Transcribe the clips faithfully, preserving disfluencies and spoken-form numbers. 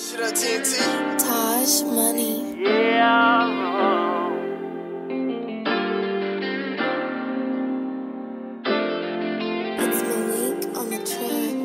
Shit at T N T. Hodge money. Yeah. It's Malik on the track.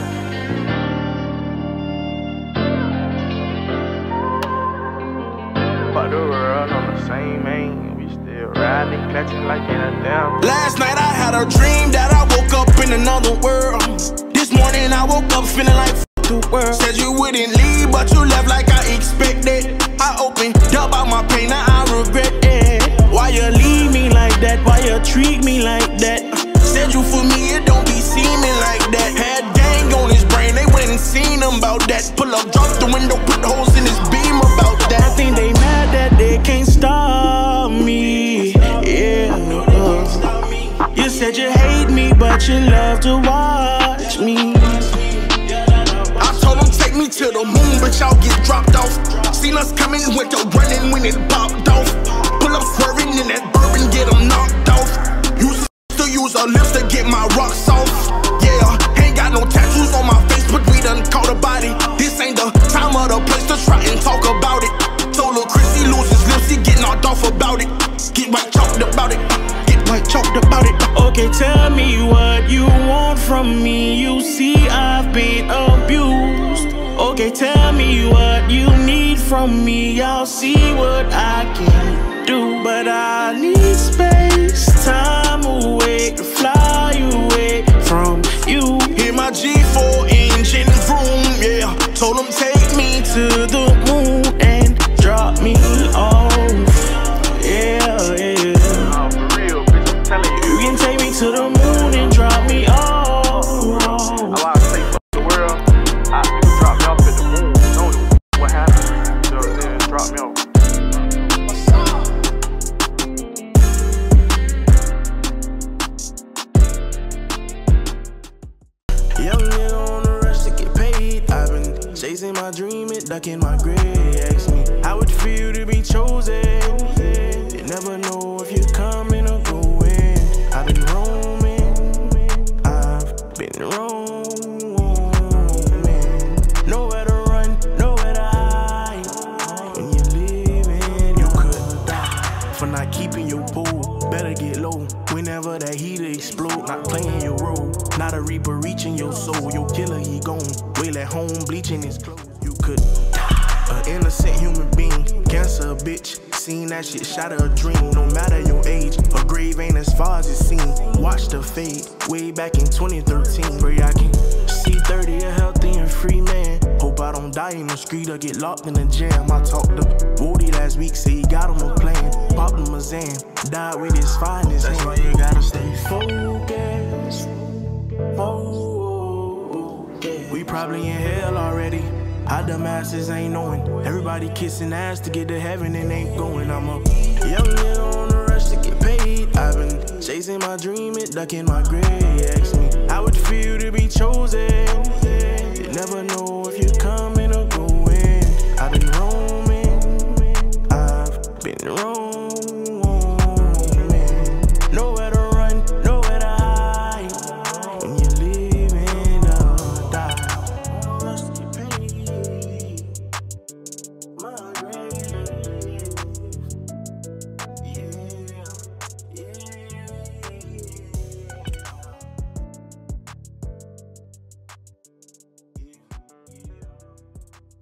Fuck the world on the same aim. We still riding, clutching like in a damn. Last night I had a dream that I woke up in another world. This morning I woke up feeling like f the world. Said you wouldn't leave, but you left like I expected. I opened up out my pain, now I regret it. Why you leave me like that? Why you treat me like that? Said you for me, it don't be seeming like that. Had gang on his brain, they went and seen him about that. Pull up, drop the window, put the holes in his beam about that. I think they mad that they can't stop me. Yeah. Uh, you said you hate me, but you love to watch me. I told them take me to the moon, but y'all get dropped off. Seen us coming with the running when it popped off. Pull up swerving in that bourbon, get them knocked off. Used to use a lift to get my rocks off. Yeah, ain't got no tattoos on my face, but we done caught a body. This ain't the time or the place to try and talk about it. Told Lil' Chris he lose his lips, he get knocked off about it. Get right chalked about it, get right chalked about it. Okay, tell me what you want from me. You see I've been abused. Okay, tell me what you need from me. I'll see what I can do. But I need space, time away to fly away from you. Hit my G four engine vroom, yeah. Told him take me to the moon and drop me off. Yeah, yeah. Oh, for real, bitch, I'm telling you. You can take me to the moon and drop me off. I like to say fuck the world. I people drop me off at the moon. Know what happened? So then drop me off. Young nigga on the rush to get paid. I've been chasing my dream and ducking my grave. Ask me how it feel to be chosen. You never know if you're coming or going. I've been roaming, I've been roaming. Nowhere to run, nowhere to hide. When you're leaving, you could die for not keeping your pool. Better get low whenever that heater explode. Not playing your role, not a reaper reaching your soul. Your killer, he gone. Wail at home, bleaching his clothes. You could die, an innocent human being. Cancer, a bitch. Seen that shit, shot a dream. No matter your age, a grave ain't as far as it seems. Watch the fade, way back in twenty thirteen. Pray I can see thirty, a healthy and free man. Hope I don't die in the street or get locked in the jam. I talked to Woody last week, say he got him a plan. Popped him a Zan, died with his fire in his hand. That's why you gotta stay focused. Focused. We probably in hell already. How the masses ain't knowing. Everybody kissing ass to get to heaven and ain't going. I'm a young nigga on the rush to get paid. I've been chasing my dream and ducking my grave. Ask me how it feel to be chosen. You never know if you're coming or going. I've been roaming, I've been roaming. Nowhere to run, nowhere to hide. When you're leaving or die.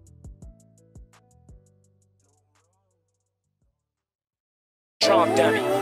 Trump dummy.